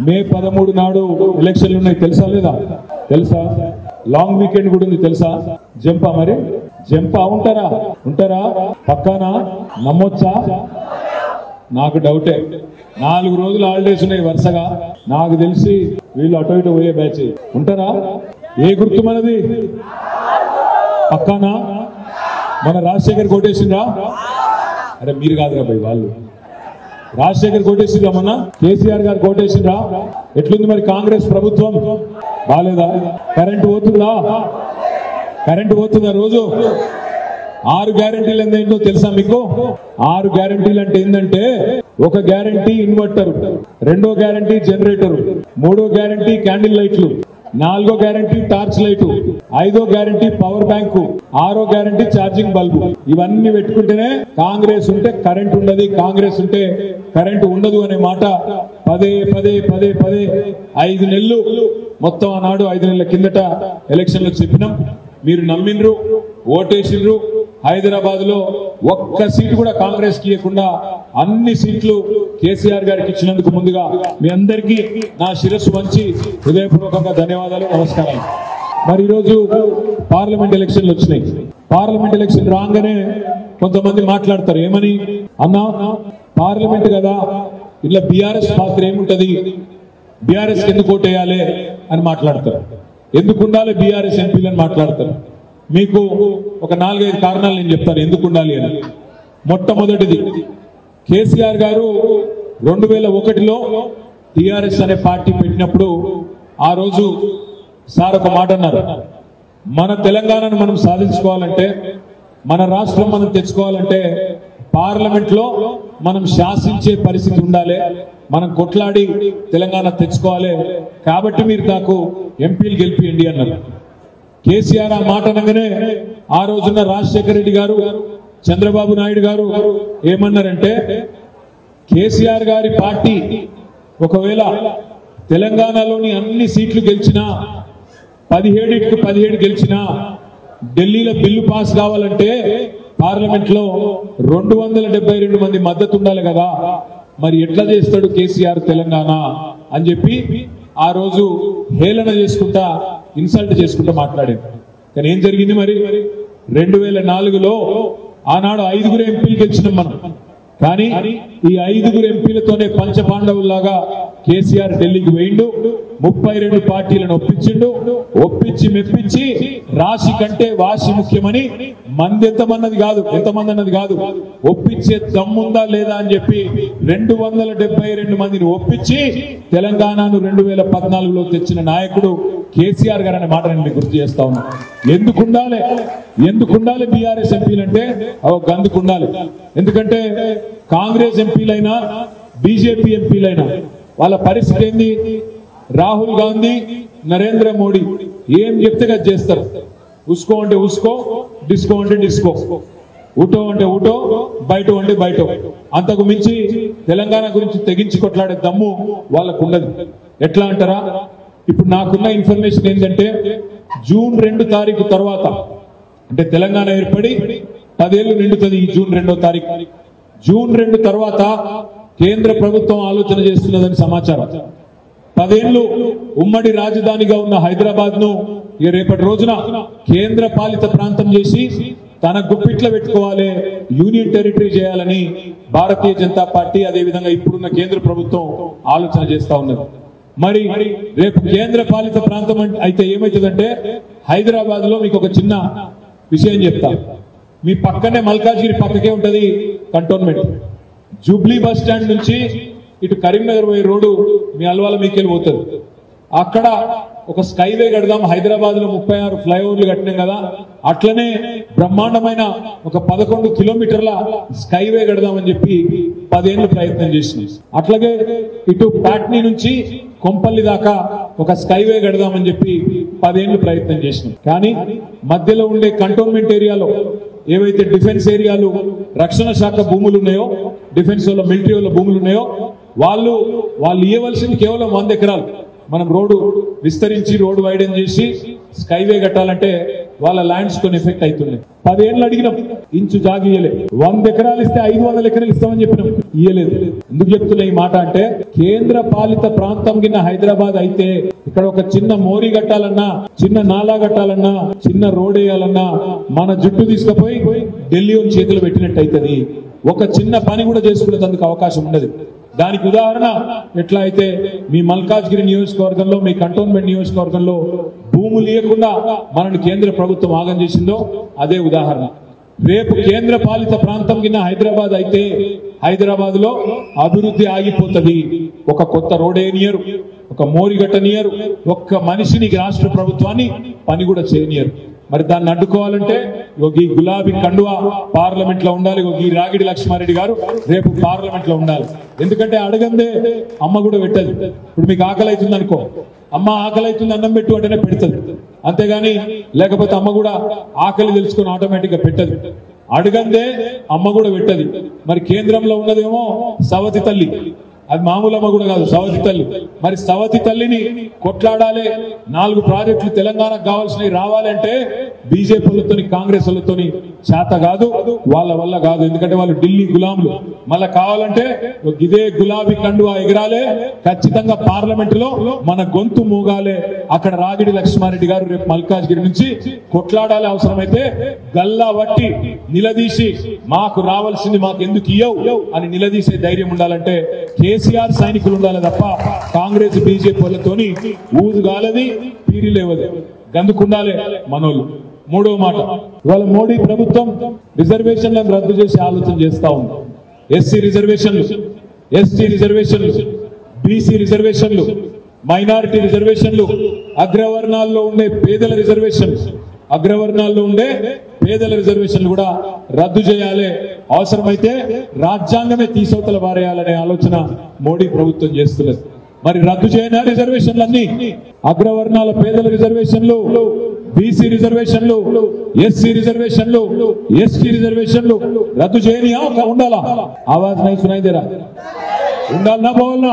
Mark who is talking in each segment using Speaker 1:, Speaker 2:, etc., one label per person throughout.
Speaker 1: మే 13 నాడు ఎలక్షన్లు ఉన్నాయి తెలుసా లేదా? తెలుసా? లాంగ్ వీకెండ్ కూడా ఉంది తెలుసా? జంపా మరి జంపా ఉంటారా పక్కానా? నమ్మొచ్చా? నాకు డౌటే. 4 రోజులు హాలిడేస్ ఉన్నాయి వరుసగా. నాకు తెలిసి వీళ్ళు అటు ఇటు పోయే బ్యాచ్. ఉంటారా? ఏ గుర్తు మనది? పక్కానా? మన రాజశేఖర్ కోటేసిండ్రా? అరే మీరు కాదురా భయ్, వాళ్ళు. రాజశేఖర్ కోటేసిండ్రా, మొన్న కేసీఆర్ గారు కోటేసిండ్రా. ఎట్లుంది మరి కాంగ్రెస్ ప్రభుత్వం? బాలేదా? కరెంటు పోతుందా రోజు? 6 గ్యారెంటీలు ఏంటో తెలుసా మీకు? 6 గ్యారెంటీలు అంటే ఏంటంటే, ఒక గ్యారెంటీ ఇన్వర్టర్, 2వ గ్యారెంటీ జనరేటర్, 3వ గ్యారెంటీ క్యాండిల్ లైట్లు, 4వ గ్యారెంటీ టార్చ్ లైటు, 5వ గ్యారెంటీ పవర్ బ్యాంకు, 6వ గ్యారెంటీ ఛార్జింగ్ బల్బు. ఇవన్నీ పెట్టుకుంటేనే కాంగ్రెస్ ఉంటే కరెంట్ ఉండదు, కాంగ్రెస్ ఉంటే కరెంటు ఉండదు అనే మాట పదే 5 నెలలు మొత్తం ఆనాడు 5 నెలల కిందట ఎలక్షన్లో చెప్పినాం. మీరు నమ్మిండ్రు, ఓటేసిండ్రు. హైదరాబాద్ లో ఒక్క సీటు కూడా కాంగ్రెస్ కి ఇవ్వకుండా అన్ని సీట్లు కేసీఆర్ గారికి ఇచ్చినందుకు ముందుగా మీ అందరికీ నా శిరస్సు వంచి హృదయపూర్వకంగా ధన్యవాదాలు, నమస్కారాలు. మరి ఈరోజు పార్లమెంట్ ఎలక్షన్లు వచ్చినాయి. పార్లమెంట్ ఎలక్షన్ రాగానే కొంతమంది మాట్లాడతారు ఏమని? అన్నా పార్లమెంట్ కదా, ఇలా బీఆర్ఎస్ పాత్ర ఏముంటది, బీఆర్ఎస్ ఎందుకు ఓటేయాలి అని మాట్లాడతారు. ఎందుకు ఉండాలి బీఆర్ఎస్ ఎంపీలు అని మాట్లాడతారు. మీకు ఒక 4-5 కారణాలు నేను చెప్తాను ఎందుకు ఉండాలి అని. మొట్టమొదటిది, కేసీఆర్ గారు 2001లో టిఆర్ఎస్ అనే పార్టీ పెట్టినప్పుడు ఆ రోజు సార్ ఒక మాట అన్నారు, మన తెలంగాణను మనం సాధించుకోవాలంటే, మన రాష్ట్రం మనం తెచ్చుకోవాలంటే పార్లమెంట్ లో మనం శాసించే పరిస్థితి ఉండాలి, మనం కొట్లాడి తెలంగాణ తెచ్చుకోవాలి, కాబట్టి మీరు నాకు ఎంపీలు గెలిపియండి అన్నారు. కేసీఆర్ ఆ మాట అనగానే ఆ రోజున్న రాజశేఖర రెడ్డి గారు, చంద్రబాబు నాయుడు గారు ఏమన్నారంటే, కేసీఆర్ గారి పార్టీ ఒకవేళ తెలంగాణలోని అన్ని సీట్లు గెలిచినా, 17 గెలిచినా, ఢిల్లీలో బిల్లు పాస్ కావాలంటే పార్లమెంట్ లో 272 మంది మద్దతు ఉండాలి కదా, మరి ఎట్లా చేస్తాడు కేసీఆర్ తెలంగాణ అని చెప్పి ఆ రోజు హేళన చేసుకుంటా, ఇన్సల్ట్ చేసుకుంటా మాట్లాడారు. కానీ ఏం జరిగింది మరి? 2004లో ఆనాడు 5 ఎంపీలు గెలిచినాం మనం. కానీ ఈ 5 ఎంపీలతోనే పంచపాండవుల్లాగా కేసీఆర్ ఢిల్లీకి పోయిండు, 32 పార్టీలను ఒప్పించి మెప్పించి రాశి కంటే వాసి ముఖ్యమని మంది ఎంతమంది అన్నది కాదు, ఒప్పించే దమ్ముందా లేదా అని చెప్పి 272 మందిని ఒప్పించి తెలంగాణను 2014లో తెచ్చిన నాయకుడు కేసీఆర్ గారు అనే మాట నేను మీకు గుర్తు చేస్తా ఉన్నా. ఎందుకుండాలి బీఆర్ఎస్ ఎంపీలంటే గందుకుండాలి. ఎందుకంటే కాంగ్రెస్ ఎంపీలైనా బీజేపీ ఎంపీలైనా వాళ్ళ పరిస్థితి ఏంది? రాహుల్ గాంధీ, నరేంద్ర మోడీ ఏం చెప్తే అది చేస్తారు. ఉస్కో అంటే ఉస్కో, డిస్కో అంటే డిస్కో, ఊటో అంటే ఊటో, బయట అంటే బయట. అంతకు మించి తెలంగాణ గురించి తెగించి కొట్లాడే దమ్ము వాళ్ళకు ఉండదు. ఎట్లా అంటారా? ఇప్పుడు నాకున్న ఇన్ఫర్మేషన్ ఏంటంటే, జూన్ 2 తారీఖు తర్వాత, అంటే తెలంగాణ ఏర్పడి 10 ఏళ్లు నిండుతుంది ఈ జూన్ 2వ తారీఖు. జూన్ 2 తర్వాత కేంద్ర ప్రభుత్వం ఆలోచన చేస్తున్నదని సమాచారం. 10 ఏళ్లు ఉమ్మడి రాజధానిగా ఉన్న హైదరాబాద్ ను రేపటి రోజున కేంద్ర పాలిత ప్రాంతం చేసి తన గుప్పిట్లో పెట్టుకోవాలి, యూనియన్ టెరిటరీ చేయాలని భారతీయ జనతా పార్టీ, అదేవిధంగా ఇప్పుడున్న కేంద్ర ప్రభుత్వం ఆలోచన చేస్తా ఉన్నది. మరి రేపు కేంద్ర పాలిత ప్రాంతం అయితే ఏమవుతుందంటే, హైదరాబాద్ లో మీకు ఒక చిన్న విషయం చెప్తా. మీ పక్కనే మల్కాజ్గిరి పక్కకే ఉంటది కంటోన్మెంట్. జూబ్లీ బస్ స్టాండ్ నుంచి ఇటు కరీంనగర్ పోయే రోడ్డు మీ అల్వాల మీకెళ్ళి పోతుంది. అక్కడ ఒక స్కైవే కడదాం, హైదరాబాద్ లో 36 ఫ్లైఓవర్లు కట్టినాం కదా, అట్లనే బ్రహ్మాండమైన ఒక 11 కిలోమీటర్ల స్కైవే కడదామని చెప్పి 10 ఏళ్లు ప్రయత్నం చేసినాం. అట్లాగే ఇటు పాట్నీ నుంచి కొంపల్లి దాకా ఒక స్కైవే కడదామని చెప్పి 10 ఏళ్లు ప్రయత్నం చేసినాం. కానీ మధ్యలో ఉండే కంటోన్మెంట్ ఏరియాలో ఏవైతే డిఫెన్స్ ఏరియాలు, రక్షణ శాఖ భూములు ఉన్నాయో, డిఫెన్స్ వాళ్ళ, మిలిటరీ వాళ్ళ భూములు ఉన్నాయో, వాళ్ళు ఇవ్వవలసింది కేవలం 100 ఎకరాలు. మనం రోడ్డు విస్తరించి రోడ్డు వైడెన్ చేసి స్కైవే కట్టాలంటే వాళ్ళ ల్యాండ్స్ కొన్ని ఎఫెక్ట్ అవుతున్నాయి. 10 ఏళ్ళు అడిగినాం, ఇంచు జాగి ఇయ్యలే. 100 ఎకరాలు ఇస్తే 500 ఎకరాలు ఇస్తామని చెప్పినాం, ఇయ్యలేదు. ఎందుకు చెప్తున్నా ఈ మాట అంటే, కేంద్ర పాలిత ప్రాంతం కింద హైదరాబాద్ అయితే ఇక్కడ ఒక చిన్న మోరీ కట్టాలన్నా, చిన్న నాలా కట్టాలన్నా, చిన్న రోడ్ వేయాలన్నా మన జుట్టు తీసుకుపోయి ఢిల్లీ చేతులు పెట్టినట్టు అవుతుంది. ఒక చిన్న పని కూడా చేసుకునేందుకు అవకాశం ఉండదు. దానికి ఉదాహరణ ఎట్లా అయితే మీ మల్కాజ్గిరి నియోజకవర్గంలో, మీ కంటోన్మెంట్ నియోజకవర్గంలో భూములు లేకుండా మనల్ని కేంద్ర ప్రభుత్వం ఆగం చేసిందో అదే ఉదాహరణ. రేపు కేంద్ర పాలిత ప్రాంతం కింద హైదరాబాద్ అయితే హైదరాబాద్ లో అభివృద్ధి ఆగిపోతుంది. ఒక కొత్త రోడ్ వేయనియరు, ఒక మోరిగట్టనియరు, ఒక్క మనిషిని రాష్ట్ర ప్రభుత్వాన్ని పని కూడా చేయనియరు. మరి దాన్ని అడ్డుకోవాలంటే ఈ గులాబీ కండువా పార్లమెంట్ లో ఉండాలి. ఈ రాగిడి లక్ష్మారెడ్డి గారు రేపు పార్లమెంట్ లో ఉండాలి. ఎందుకంటే అడగందే అమ్మ కూడా పెట్టదు. ఇప్పుడు మీకు ఆకలి అవుతుంది అనుకో, అమ్మ ఆకలి అవుతుంది అన్నం పెట్టు అంటేనే పెడుతుంది, అంతేగాని లేకపోతే అమ్మ కూడా ఆకలి తెలుసుకొని ఆటోమేటిక్ గా పెట్టదు. అడగందే అమ్మ కూడా పెట్టదు. మరి కేంద్రంలో ఉన్నదేమో సవతి తల్లి, అది మామూలు అమ్మ కూడా కాదు, సవతి తల్లి. మరి సవతి తల్లిని కొట్లాడాలి, 4 ప్రాజెక్టులు తెలంగాణకు కావాల్సినవి రావాలంటే బీజేపీ వాళ్ళతో కాంగ్రెస్ వాళ్ళతో చేత కాదు, వాళ్ళ వల్ల కాదు. ఎందుకంటే వాళ్ళు ఢిల్లీ గులాంలు. మళ్ళా కావాలంటే ఇదే గులాబీ కండువా ఎగరాలే, ఖచ్చితంగా పార్లమెంట్ లో మన గొంతు మూగాలే. అక్కడ రాగిడి లక్ష్మారెడ్డి గారు రేపు మల్కాజ్గిరి నుంచి కొట్లాడాలి. అవసరమైతే గల్లా వట్టి నిలదీసి మాకు రావాల్సింది మాకు ఎందుకు ఇయ్యవు అని నిలదీసే ధైర్యం ఉండాలంటే కేసీఆర్ సైనికులు ఉండాలి తప్ప కాంగ్రెస్ బీజేపీ వాళ్ళతోని ఊదు గాలది, పీరి లేవది, గందుకుండాలి మనోళ్ళు. మూడో మాట, ఇవాళ మోడీ ప్రభుత్వం రిజర్వేషన్లను రద్దు చేసి ఆలోచన చేస్తా ఉంది. ఎస్సీ రిజర్వేషన్లు, ఎస్టీ రిజర్వేషన్లు, బీసీ రిజర్వేషన్లు, మైనారిటీ రిజర్వేషన్లు, అగ్రవర్ణాల్లో ఉండే పేదల రిజర్వేషన్లు, అగ్రవర్ణాల్లో ఉండే పేదల రిజర్వేషన్లు కూడా రద్దు చేయాలి. అవసరమైతే రాజ్యాంగమే తీసవతల వారేయాలనే ఆలోచన మోడీ ప్రభుత్వం చేస్తున్నది. మరి రద్దు చేయని రిజర్వేషన్లన్నీ, అగ్రవర్ణాల పేదల రిజర్వేషన్లు, బీసీ రిజర్వేషన్లు, ఎస్సీ రిజర్వేషన్లు, ఎస్టీ రిజర్వేషన్లు రద్దు చేయని ఉండాలా? ఆవాజ్ నై సునాయి దేరా? ఉండాలనా పోవాలనా?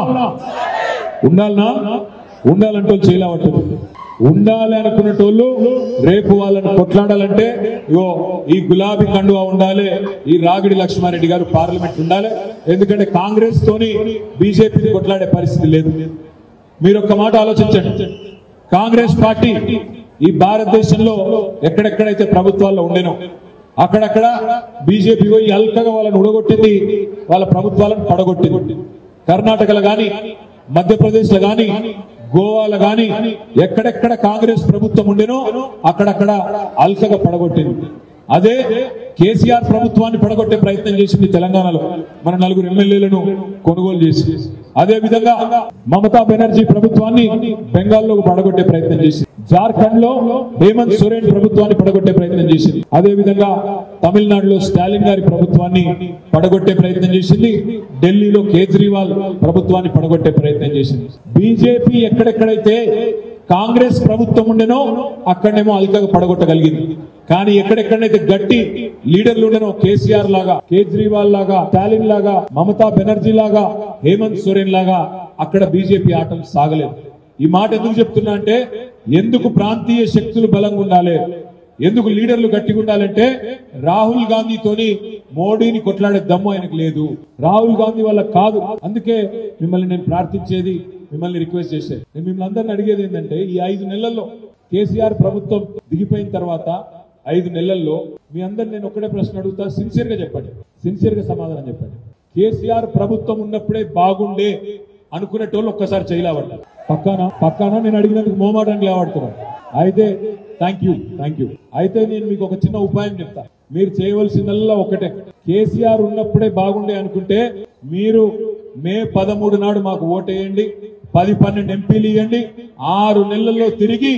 Speaker 1: ఉండాలనా? ఉండాలంటే చేయలేవట్టు. ఉండాలి అనుకున్నటోళ్ళు రేపు వాళ్ళని కొట్లాడాలంటే ఇగో ఈ గులాబీ కండువా ఉండాలి, ఈ రాగిడి లక్ష్మారెడ్డి గారు పార్లమెంట్ ఉండాలి. ఎందుకంటే కాంగ్రెస్ తోని బీజేపీని కొట్లాడే పరిస్థితి లేదు. మీరు ఒక్క మాట ఆలోచించండి, కాంగ్రెస్ పార్టీ ఈ భారతదేశంలో ఎక్కడెక్కడైతే ప్రభుత్వాల్లో ఉండేనో అక్కడక్కడ బీజేపీ పోయి అల్కగా వాళ్ళని ఉడగొట్టింది, వాళ్ళ ప్రభుత్వాలను పడగొట్టింది. కర్ణాటకలో గాని, మధ్యప్రదేశ్ లో గాని, గోవాలో గాని ఎక్కడెక్కడ కాంగ్రెస్ ప్రభుత్వం ఉండేనో అక్కడక్కడ అల్కగా పడగొట్టింది. అదే కేసీఆర్ ప్రభుత్వాన్ని పడగొట్టే ప్రయత్నం చేసింది తెలంగాణలో, మన 4 ఎమ్మెల్యేలను కొనుగోలు చేసి. అదే విధంగా మమతా బెనర్జీ ప్రభుత్వాన్ని బెంగాల్లో పడగొట్టే ప్రయత్నం చేసింది. జార్ఖండ్ లో హేమంత్ సోరెన్ ప్రభుత్వాన్ని పడగొట్టే ప్రయత్నం చేసింది. అదే విధంగా తమిళనాడులో స్టాలిన్ గారి ప్రభుత్వాన్ని పడగొట్టే ప్రయత్నం చేసింది. ఢిల్లీలో కేజ్రీవాల్ ప్రభుత్వాన్ని పడగొట్టే ప్రయత్నం చేసింది. బీజేపీ ఎక్కడెక్కడైతే కాంగ్రెస్ ప్రభుత్వం ఉండేనో అక్కడనేమో అల్కగా పడగొట్టగలిగింది. కానీ ఎక్కడెక్కడైతే గట్టి లీడర్లు ఉండేనో, కేసీఆర్ లాగా, కేజ్రీవాల్ లాగా, స్టాలిన్ లాగా, మమతా బెనర్జీ లాగా, హేమంత్ సోరెన్ లాగా అక్కడ బీజేపీ ఆటలు సాగలేదు. ఈ మాట ఎందుకు చెప్తున్నా అంటే, ఎందుకు ప్రాంతీయ శక్తులు బలంగా ఉండాలి, ఎందుకు లీడర్లు గట్టిగా ఉండాలంటే రాహుల్ గాంధీతోని మోడీని కొట్లాడే దమ్ము ఆయనకు లేదు. రాహుల్ గాంధీ వల్ల కాదు. అందుకే మిమ్మల్ని నేను ప్రార్థించేది, మిమ్మల్ని రిక్వెస్ట్ చేసేది, నేను మిమ్మల్ని అందరిని అడిగేది ఏంటంటే, ఈ 5 నెలల్లో కేసీఆర్ ప్రభుత్వం దిగిపోయిన తర్వాత 5 నెలల్లో మీ అందరు నేను ఒకటే ప్రశ్న అడుగుతా, సిన్సియర్ గా చెప్పండి, సిన్సియర్ గా సమాధానం చెప్పండి. కేసీఆర్ ప్రభుత్వం ఉన్నప్పుడే బాగుండే అనుకునేటోళ్ళు ఒక్కసారి చేయలేవట. పక్కానా నేను అడిగినందుకు మోమాటానికి లేవాడుతున్నాను. అయితే థ్యాంక్ యూ. అయితే నేను మీకు ఒక చిన్న ఉపాయం చెప్తా. మీరు చేయవలసిందల్లా ఒకటే, కేసీఆర్ ఉన్నప్పుడే బాగుండే అనుకుంటే మీరు మే 13 నాడు మాకు ఓటేయండి, 10-12 ఎంపీలు ఇవ్వండి. 6 నెలల్లో తిరిగి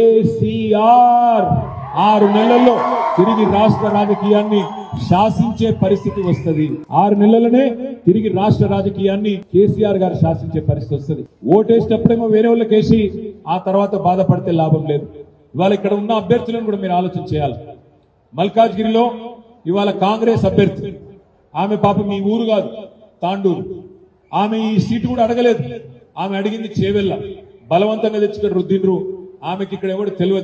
Speaker 1: కేసీఆర్ 6 నెలల్లో తిరిగి రాష్ట్ర రాజకీయాన్ని శాసించే పరిస్థితి వస్తుంది. 6 నెలలనే తిరిగి రాష్ట్ర రాజకీయాన్ని కేసీఆర్ గారు శాసించే పరిస్థితి వస్తుంది. ఓటేసేటప్పుడేమో వేరే వాళ్ళకి వేసి ఆ తర్వాత బాధపడితే లాభం లేదు. ఇవాళ ఇక్కడ ఉన్న అభ్యర్థులను కూడా మీరు ఆలోచన చేయాలి. మల్కాజ్గిరిలో ఇవాళ కాంగ్రెస్ అభ్యర్థి, ఆమె పాపం మీ ఊరు కాదు, తాండూరు. ఆమె ఈ సీటు కూడా అడగలేదు. ఆమె అడిగింది చేవెళ్ళ, బలవంతంగా తెచ్చుకొని రుద్దిండ్రు. ఆమెకి ఇక్కడ ఎవడు తెలియదు.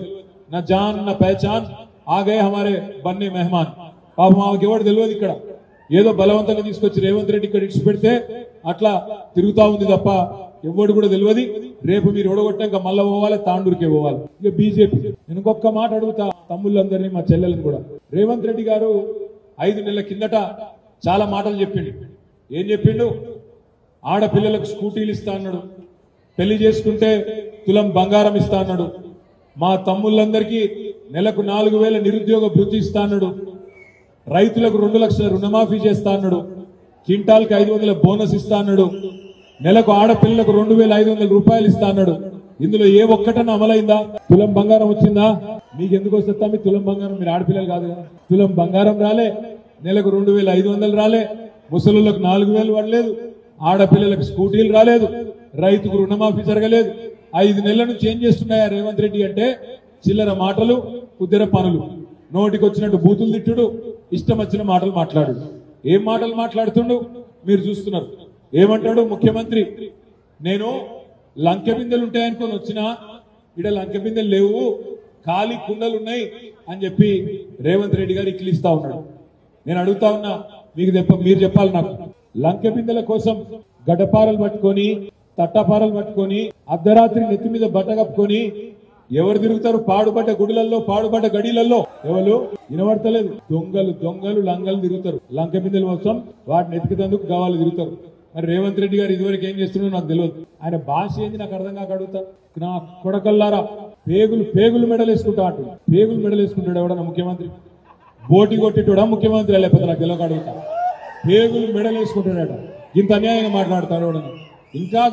Speaker 1: నా జాన్ నా పహచాన్ ఆ గए हमारे बनने मेहमान పాపం ఆమెకి ఎవరు తెలియదు ఇక్కడ ఏదో బలవంతంగా తీసుకొచ్చి రేవంత్ రెడ్డి ఇక్కడ ఇచ్చి పెడితే అట్లా తిరుగుతా ఉంది తప్ప ఎవడు కూడా తెలియదు రేపు మీరు ఓడగొట్టాక మళ్ళా పోవాలి తాండూరుకే పోవాలి ఇక బీజేపీ నేను ఇంకొక మాట అడుగుతా తమ్ముళ్ళందరినీ మా చెల్లెలను కూడా రేవంత్ రెడ్డి గారు 5 నెలల కిందట చాలా మాటలు చెప్పిండు ఏం చెప్పిండు ఆడపిల్లలకు స్కూటీలు ఇస్తా అన్నాడు పెళ్లి చేసుకుంటే తులం బంగారం ఇస్తా అన్నాడు మా తమ్ముళ్ళందరికీ నెలకు 4000 నిరుద్యోగ భృతి ఇస్తా అన్నాడు రైతులకు 2 లక్షల రుణమాఫీ చేస్తా అన్నాడు క్వింటాల్కి 500 బోనస్ ఇస్తా అన్నాడు నెలకు ఆడపిల్లలకు 2500 రూపాయలు ఇస్తా అన్నాడు ఇందులో ఏ ఒక్కటన్నా అమలైందా తులం బంగారం వచ్చిందా మీకు ఎందుకు వస్తుందా మీ తులం బంగారం మీరు ఆడపిల్లలు కాదు కదా తులం బంగారం రాలే నెలకు 2500 రాలే ముసలులకు 4000 పడలేదు ఆడపిల్లలకు స్కూటీలు రాలేదు రైతుకు రుణమాఫీ జరగలేదు 5 నెలల నుంచి ఏం చేస్తున్నాయా రేవంత్ రెడ్డి అంటే చిల్లర మాటలు కుద్దెర పనులు నోటికి వచ్చినట్టు బూతులు తిట్టుడు ఇష్టం వచ్చిన మాటలు మాట్లాడు ఏం మాటలు మాట్లాడుతుండు మీరు చూస్తున్నారు ఏమంటాడు ముఖ్యమంత్రి నేను లంకె బిందెలు ఉంటాయనుకొని వచ్చినా ఇక్కడ లంకె బిందెలు లేవు ఖాళీ కుండలు ఉన్నాయి అని చెప్పి రేవంత్ రెడ్డి గారు ఇక్కిలిస్తా ఉన్నాడు నేను అడుగుతా ఉన్నా మీకు మీరు చెప్పాలి నాకు లంకె బిందెల కోసం గడ్డపారలు పట్టుకొని తట్టపారలు పట్టుకొని అర్ధరాత్రి నెత్తి మీద బట్ట కప్పుకొని ఎవరు తిరుగుతారు పాడుబడ్డ గుడులలో పాడుబడ్డ గడిలలో ఎవరు వినబడతలేదు దొంగలు లంగలు తిరుగుతారు లంకె బిందెల కోసం వాటిని ఎతికేందుకు గావాలు తిరుగుతారు మరి రేవంత్ రెడ్డి గారు ఇదివరకు ఏం చేస్తున్నారో నాకు తెలియదు ఆయన భాష ఏంది నాకు అర్థం కాక అడుగుతా నా కొడకల్లారా పేగులు మెడలు వేసుకుంటా అంటు పేగులు మెడలు వేసుకుంటాడు ఎవడన్నా ముఖ్యమంత్రి బోటి కొట్టేటోడా ముఖ్యమంత్రి లేకపోతే నాకు తెలియక అడుగుతా పేగులు మెడలు వేసుకుంటాడట ఇంత అన్యాయంగా మాట్లాడతాడు ఎవడన్నా ఇంకా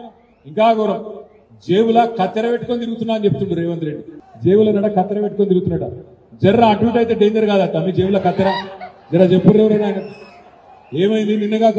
Speaker 1: ఘోరం జేబులా కత్తెర పెట్టుకొని తిరుగుతున్నా అని చెప్తుండ్రు రేవంత్ రెడ్డి జేబుల నడ కత్తెర పెట్టుకొని తిరుగుతున్నాడ జర్ర అటు ఇటు అయితే డేంజర్ కాదట మీ జేబుల కత్తెర జర చెప్పుర్రు ఎవరైనా ఆయన ఏమైంది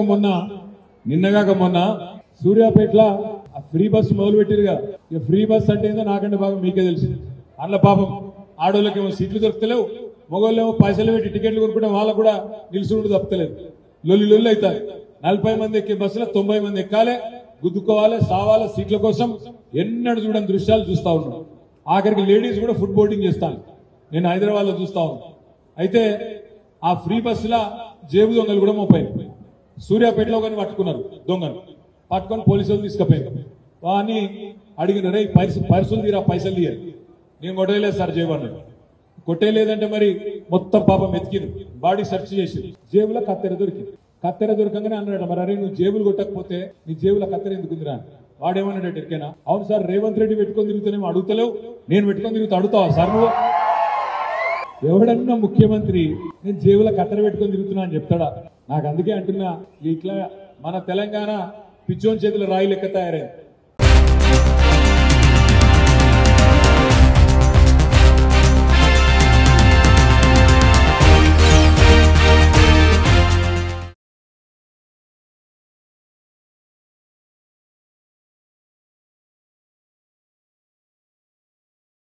Speaker 1: నిన్నగాక మొన్న సూర్యాపేటలో ఫ్రీ బస్సు మొదలు పెట్టిరుగా ఇక ఫ్రీ బస్ అంటే ఏందో నాకంటే బాగా మీకే తెలుసు అందులో పాపం ఆడోళ్ళకేమో సీట్లు దొరుకుతలేవు మగవాళ్ళేమో పైసలు పెట్టి టికెట్లు కొనుక్కుంటే వాళ్ళకు కూడా నిలుసుకుంటూ తప్పలేదు లొల్లి అవుతాయి 40 మంది ఎక్కే బస్సులో 90 మంది ఎక్కాలి గుద్దుకోవాలి సావాలి సీట్ల కోసం ఎన్నడూ చూడని దృశ్యాలు చూస్తా ఉన్నాం ఆఖరికి లేడీస్ కూడా ఫుడ్ బోటింగ్ చేస్తాను నేను హైదరాబాద్ లో చూస్తా ఉన్నాను అయితే ఆ ఫ్రీ బస్సుల జేబు దొంగలు కూడా మోపాయి సూర్యాపేటలో కానీ పట్టుకున్నారు దొంగలు పట్టుకొని పోలీసులు తీసుకుపోయారు వాని అడిగిన రే పైసలు తీరా పైసలు తీయాలి నేను కొట్టేయలేదు సార్ జేబు అన్నాడు కొట్టేయలేదంటే మరి మొత్తం పాపం ఎతికిరు బాడీ సెర్చ్ చేసి జేబులో కత్తెర దొరకంగానే అన్నాడు మరి అరే నువ్వు జేబులు కొట్టకపోతే నీ జేబుల కత్తెర ఎందుకుందిరా వాడేమన్నాడు ఎరికేనా అవును సార్ రేవంత్ రెడ్డి పెట్టుకొని తిరుగుతానేమో అడుగుతలేవు నేను పెట్టుకొని తిరుగుతా అడుగుతావా సార్ నువ్వు ఎవడన్నా ముఖ్యమంత్రి నేను జేబుల కత్తెర పెట్టుకొని తిరుగుతున్నా అని చెప్తాడా నాకు అందుకే అంటున్నా ఇట్లా మన తెలంగాణ పిచ్చోని చేతుల రాయి లెక్క తయారైంది